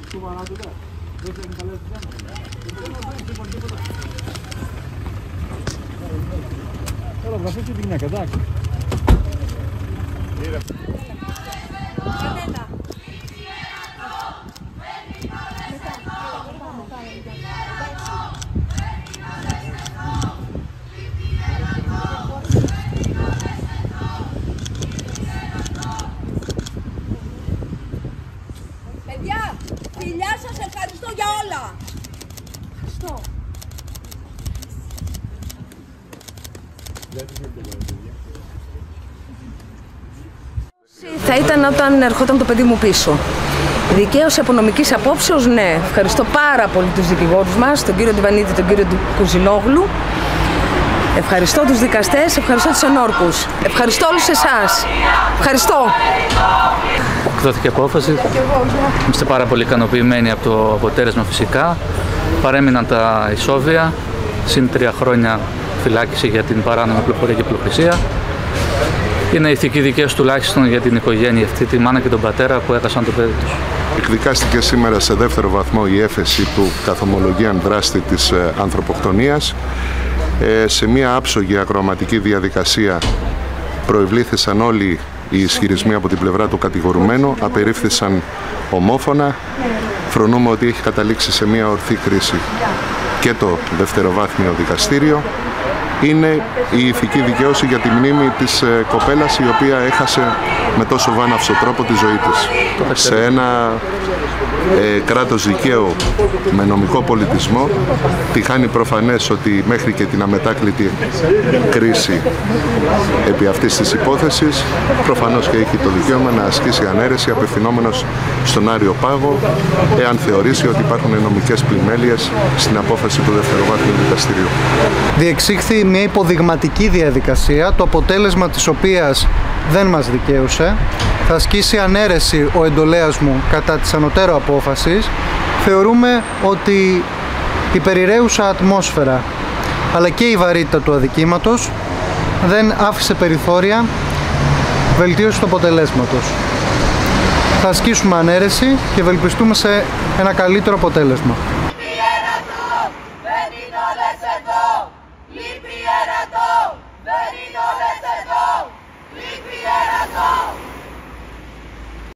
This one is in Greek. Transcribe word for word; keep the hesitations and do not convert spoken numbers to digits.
Έλα, βραχώ και τη γυναίκα, εντάξει. Παιδιά, φιλιά σας, ευχαριστώ για όλα. Ευχαριστώ. Θα ήταν όταν ερχόταν το παιδί μου πίσω. Δικαίωση από νομικής απόψεως, ναι. Ευχαριστώ πάρα πολύ τους δικηγόρους μας, τον κύριο Ντιβανίδη, τον κύριο Κουζινόγλου. Ευχαριστώ τους δικαστές, ευχαριστώ τους ενόρκους. Ευχαριστώ όλους εσάς. Ευχαριστώ. Εκδόθηκε απόφαση. Είμαστε πάρα πολύ ικανοποιημένοι από το αποτέλεσμα φυσικά. Παρέμειναν τα ισόβια, συν τρία χρόνια φυλάκιση για την παράνομη πληροφορία και πληροχρησία. Είναι ηθική δικαίωση τουλάχιστον για την οικογένεια αυτή, τη μάνα και τον πατέρα που έχασαν το παιδί τους. Εκδικάστηκε σήμερα σε δεύτερο βαθμό η έφεση του καθομολογίαν δράστη της ανθρωποκτονίας. Ε, σε μια άψογη ακροαματική διαδικασία προευλήθησαν όλοι οι ισχυρισμοί από την πλευρά του κατηγορουμένου, απερίφθησαν ομόφωνα. Φρονούμε ότι έχει καταλήξει σε μια ορθή κρίση και το δευτεροβάθμιο δικαστήριο. Είναι η ηθική δικαίωση για τη μνήμη της ε, κοπέλας η οποία έχασε με τόσο βάναυσο τρόπο τη ζωή της. Σε ένα ε, κράτος δικαίου με νομικό πολιτισμό τυχάνει προφανές ότι μέχρι και την αμετάκλητη κρίση επί αυτής της υπόθεσης προφανώς και έχει το δικαίωμα να ασκήσει ανέρεση απευθυνόμενος στον Άριο Πάγο εάν θεωρήσει ότι υπάρχουν νομικές πλημέλειες στην απόφαση του δευτεροβάθμιου δικαστηρίου. Διεξήχθη μια υποδειγματική διαδικασία, το αποτέλεσμα της οποίας δεν μας δικαίωσε. Θα ασκήσει ανέρεση ο εντολέας μου κατά της ανωτέρω απόφασης. Θεωρούμε ότι η περιραίουσα ατμόσφαιρα αλλά και η βαρύτητα του αδικήματος δεν άφησε περιθώρια βελτίωση του αποτελέσματος. Θα ασκήσουμε ανέρεση και ευελπιστούμε σε ένα καλύτερο αποτέλεσμα.